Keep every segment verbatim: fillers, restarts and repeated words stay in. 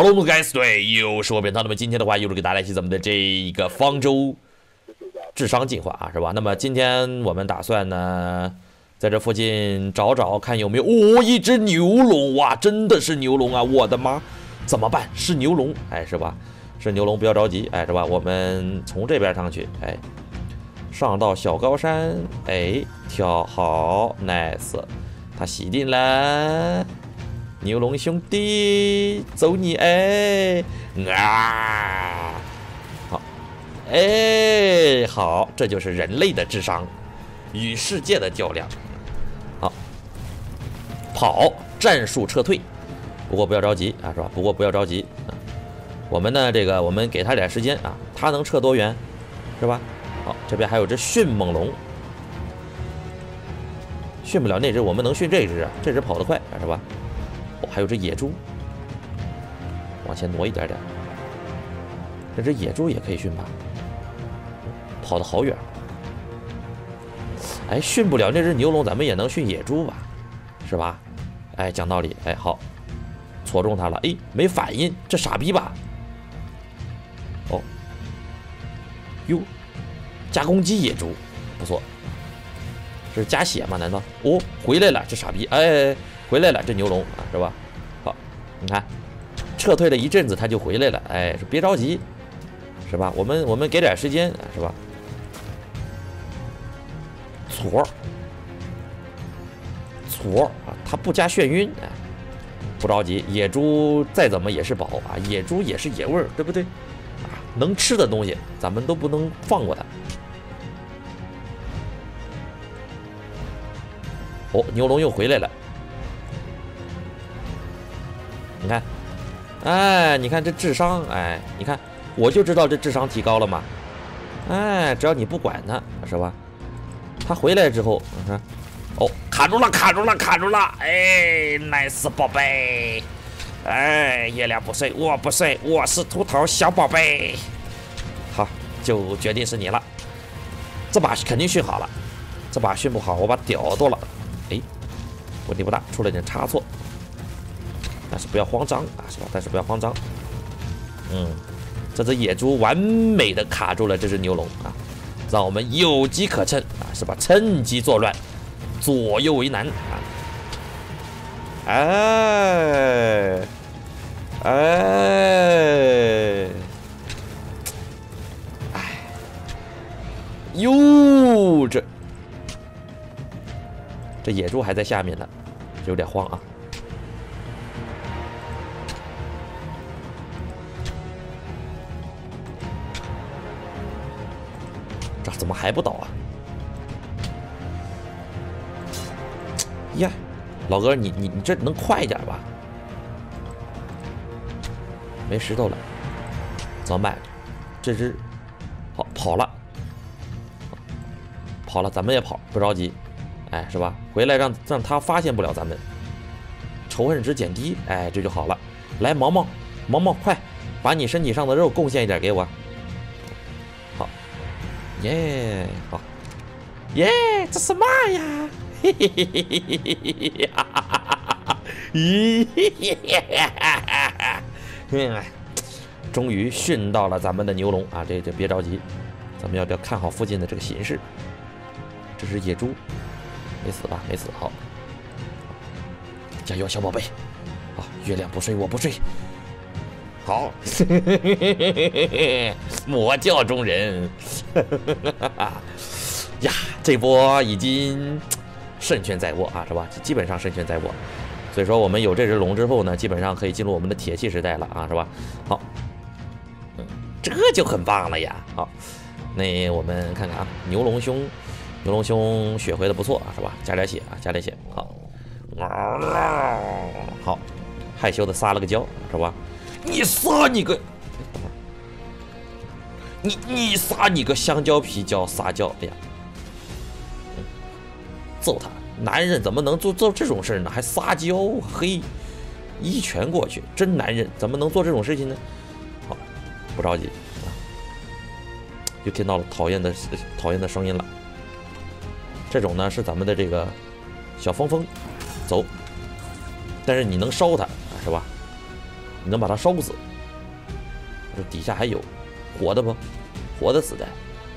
Hello， 我们 guys， 对，又是我变涛。那么今天的话，又是给大家一起咱们的这一个方舟智商进化啊，是吧？那么今天我们打算呢，在这附近找找看有没有哦，一只牛龙哇，真的是牛龙啊！我的妈，怎么办？是牛龙，哎，是吧？是牛龙，不要着急，哎，是吧？我们从这边上去，哎，上到小高山，哎，跳好 ，nice， 他洗定了。牛龙兄弟，走你哎！啊，好，哎，好，这就是人类的智商与世界的较量。好，跑，战术撤退。不过不要着急啊，是吧？不过不要着急啊。我们呢，这个我们给他点时间啊，他能撤多远，是吧？好，这边还有只迅猛龙，驯不了那只，我们能驯这只啊，这只跑得快啊，是吧？还有只野猪，往前挪一点点。这只野猪也可以驯吧？跑得好远。哎，驯不了那只牛龙，咱们也能驯野猪吧？是吧？哎，讲道理，哎，好，戳中它了。哎，没反应，这傻逼吧？哦，哟，加攻击野猪，不错。这是加血吗？难道？哦，回来了，这傻逼！哎，回来了，这牛龙啊，是吧？好，你看，撤退了一阵子，他就回来了。哎，说别着急，是吧？我们我们给点时间，是吧？搓搓啊，他不加眩晕，哎，不着急。野猪再怎么也是宝啊，野猪也是野味儿，对不对？啊，能吃的东西，咱们都不能放过它。哦，牛龙又回来了。你看，哎，你看这智商，哎，你看，我就知道这智商提高了嘛。哎，只要你不管他，是吧？他回来之后，你看，哦，卡住了，卡住了，卡住了，哎 ，nice 宝贝，哎，月亮不睡，我不睡，我是秃头小宝贝。好，就决定是你了。这把肯定训好了，这把训不好，我把屌剁了。哎，问题不大，出了点差错，但是不要慌张啊，是吧？但是不要慌张。嗯，这只野猪完美的卡住了这只牛龙啊，让我们有机可乘啊，是吧？趁机作乱，左右为难啊！哎哎哎，哟这。这野猪还在下面呢，有点慌啊！这怎么还不倒啊？呀，老哥，你你你这能快一点吧？没石头了，怎么办？这只好跑了，跑了，咱们也跑，不着急。哎，是吧？回来让让他发现不了咱们，仇恨值减低，哎，这就好了。来，毛毛，毛毛，快，把你身体上的肉贡献一点给我。好，耶，好，耶，这是嘛呀？嘿嘿嘿嘿嘿嘿嘿哈哈哈哈！咦，嗯，终于训到了咱们的牛龙啊！这这别着急，咱们要要看好附近的这个形势。这是野猪。没死吧？没死，好，加油，小宝贝！好，月亮不睡，我不睡。好，魔教中人，呀，这波已经胜券在握啊，是吧？基本上胜券在握。所以说，我们有这只龙之后呢，基本上可以进入我们的铁器时代了啊，是吧？好，嗯，这就很棒了呀。好，那我们看看啊，牛龙兄。牛龙兄血回的不错啊，是吧？加点血啊，加点血，好，好，害羞的撒了个娇，是吧？你撒你个，你你撒你个香蕉皮叫撒娇，哎呀，嗯，揍他！男人怎么能做做这种事呢？还撒娇，嘿，一拳过去，真男人怎么能做这种事情呢？好，不着急啊，又听到了讨厌的讨厌的声音了。这种呢是咱们的这个小风风，走，但是你能烧它，是吧？ 你能把它烧死。这底下还有活的不？活的死的。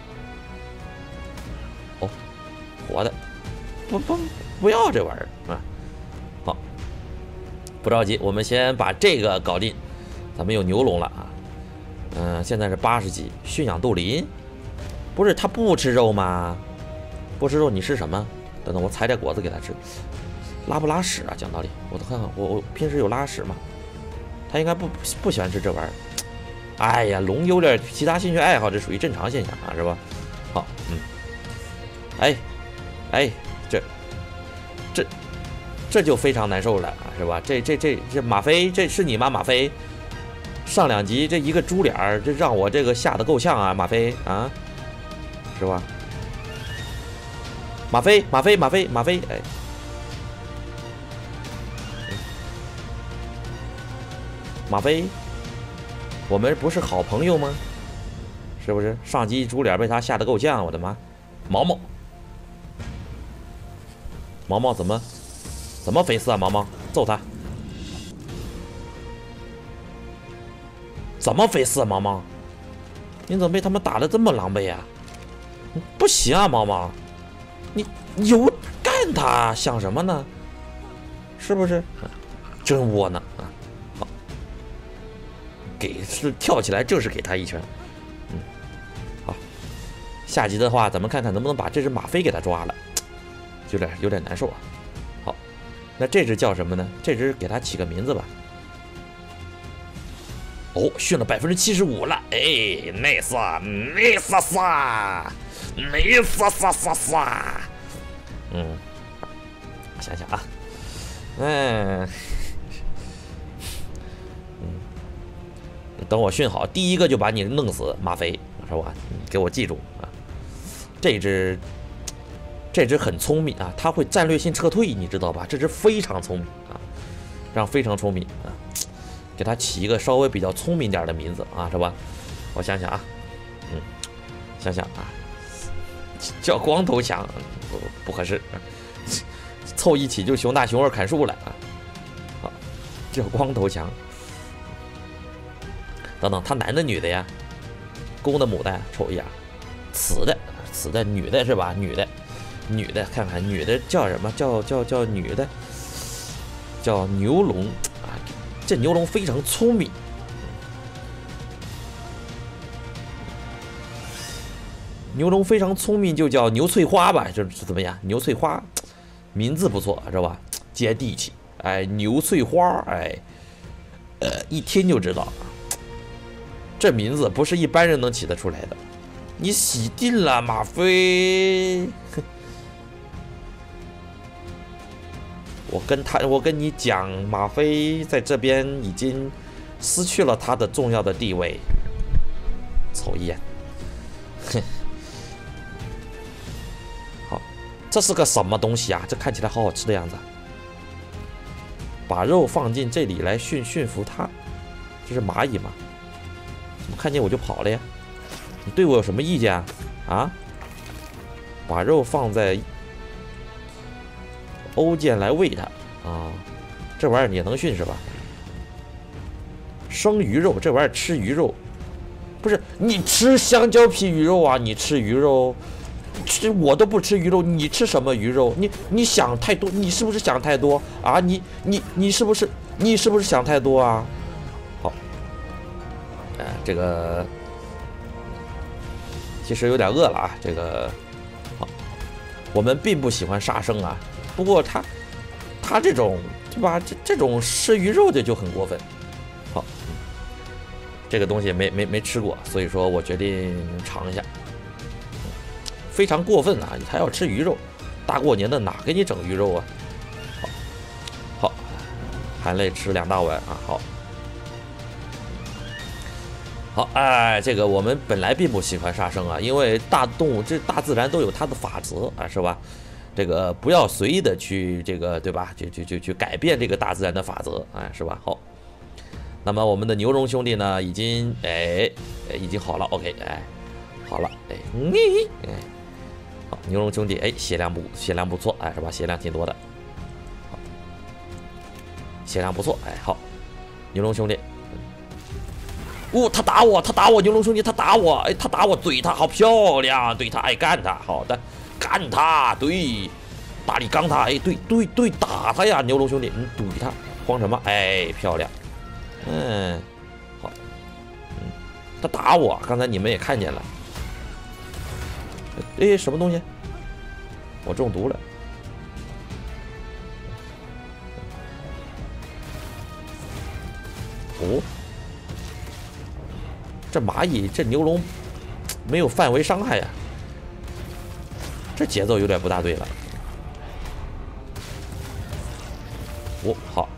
哦，活的，不不不要这玩意儿啊！好，不着急，我们先把这个搞定。咱们有牛龙了啊。嗯、呃，现在是八十级，驯养斗林。不是他不吃肉吗？不吃肉你吃什么？等等，我采点果子给他吃。拉不拉屎啊？讲道理，我看看，我我平时有拉屎吗？他应该不不喜欢吃这玩意儿。哎呀，龙有点其他兴趣爱好，这属于正常现象啊，是吧？好，嗯，哎，哎，这这这就非常难受了啊，是吧？这这这这马飞，这是你吗？马飞，上两集这一个猪脸儿，这让我这个吓得够呛啊，马飞啊，是吧？马飞，马飞，马飞，马飞，哎。马飞，我们不是好朋友吗？是不是？上集猪脸被他吓得够呛，我的妈！毛毛，毛毛怎么怎么回事啊？毛毛，揍他！怎么回事啊？毛毛，你怎么被他们打得这么狼狈啊？不行啊，毛毛，你有干他想什么呢？是不是？真窝囊啊！给是跳起来就是给他一拳，嗯，好，下集的话咱们看看能不能把这只马飞给他抓了，有点有点难受啊。好，那这只叫什么呢？这只给他起个名字吧。哦，训了百分之七十五了，哎，nice nice 撒 nice 撒撒撒，嗯，想想啊，嗯。等我训好，第一个就把你弄死，马飞，是吧？你给我记住啊！这只，这只很聪明啊，它会战略性撤退，你知道吧？这只非常聪明啊，这样非常聪明啊！给它起一个稍微比较聪明点的名字啊，是吧？我想想啊，嗯，想想啊，叫光头强不不合适，凑一起就熊大熊二砍树了啊！好，叫光头强。等等，他男的女的呀？公的母的？瞅一眼，雌的，雌的，女的是吧？女的，女的，看看女的叫什么？叫叫叫女的，叫牛龙啊！这牛龙非常聪明，牛龙非常聪明，就叫牛翠花吧？这是怎么样？牛翠花，名字不错，是吧？接地气，哎，牛翠花，哎，呃，一听就知道。这名字不是一般人能起得出来的，你洗定了，马飞。我跟他，我跟你讲，马飞在这边已经失去了他的重要的地位。瞅一眼，哼，好，这是个什么东西啊？这看起来好好吃的样子。把肉放进这里来驯驯服它，这是蚂蚁吗？看见我就跑了呀！你对我有什么意见啊？啊？把肉放在欧键来喂它啊！这玩意儿也能驯是吧？生鱼肉，这玩意儿吃鱼肉，不是你吃香蕉皮鱼肉啊？你吃鱼肉，吃我都不吃鱼肉，你吃什么鱼肉？你你想太多，你是不是想太多啊？你你你是不是你是不是想太多啊？哎，这个其实有点饿了啊。这个好，我们并不喜欢杀生啊。不过他他这种对吧？这这种吃鱼肉的就很过分。好，嗯、这个东西没没没吃过，所以说我决定尝一下。非常过分啊！还要吃鱼肉，大过年的哪给你整鱼肉啊？好，好，含泪吃两大碗啊！好。好，哎，这个我们本来并不喜欢杀生啊，因为大动物这大自然都有它的法则啊，是吧？这个不要随意的去这个，对吧？去去去去改变这个大自然的法则，哎，是吧？好，那么我们的牛绒兄弟呢，已经哎哎已经好了 ，OK， 哎，好了，哎，你哎，好，牛绒兄弟，哎，血量不血量不错，哎，是吧？血量挺多的，好，血量不错，哎，好，牛绒兄弟。 哦，他打我，他打我，牛龙兄弟，他打我，哎，他打我，怼他，好漂亮，怼他，哎，干他，好的，干他，对，大力刚他，哎，对对对，打他呀，牛龙兄弟，嗯，怼他，慌什么？哎，漂亮，嗯，好，嗯，他打我，刚才你们也看见了，哎，什么东西？我中毒了。哦。这蚂蚁，这牛龙没有范围伤害呀，这节奏有点不大对了。哦，好，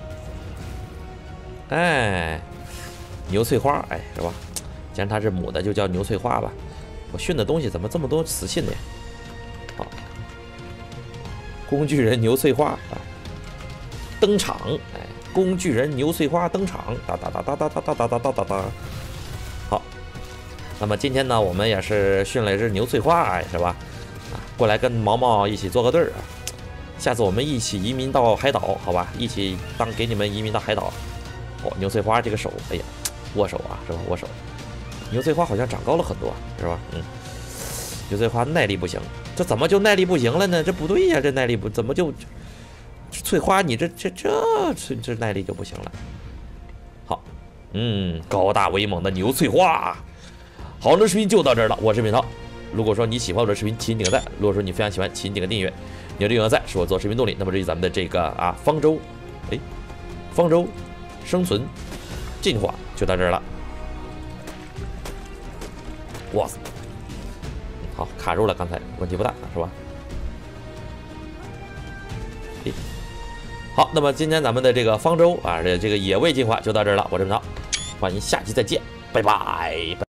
哎，牛翠花，哎，是吧？既然它是母的，就叫牛翠花吧。我训的东西怎么这么多死信呢？好，工具人牛翠花啊，登场，哎，工具人牛翠花登场，哒哒哒哒哒哒哒哒哒哒哒哒。好，那么今天呢，我们也是训了一只牛翠花，哎，是吧？啊，过来跟毛毛一起做个对儿啊。下次我们一起移民到海岛，好吧？一起当给你们移民到海岛。哦，牛翠花这个手，哎呀，握手啊，是吧？握手。牛翠花好像长高了很多，是吧？嗯，牛翠花耐力不行，这怎么就耐力不行了呢？这不对呀，这耐力不怎么就翠花你这这这这这耐力就不行了。好。嗯，高大威猛的牛翠花。好，那视频就到这儿了，我是敏涛。如果说你喜欢我的视频，请点个赞；如果说你非常喜欢，请点个订阅。你的订阅和赞是我做视频动力。那么至于咱们的这个啊方舟，哎，方舟生存进化就到这儿了。哇塞，好卡住了，刚才问题不大，是吧？哎。好，那么今天咱们的这个方舟啊，这这个野味进化就到这儿了。我是明涛，欢迎下期再见，拜拜。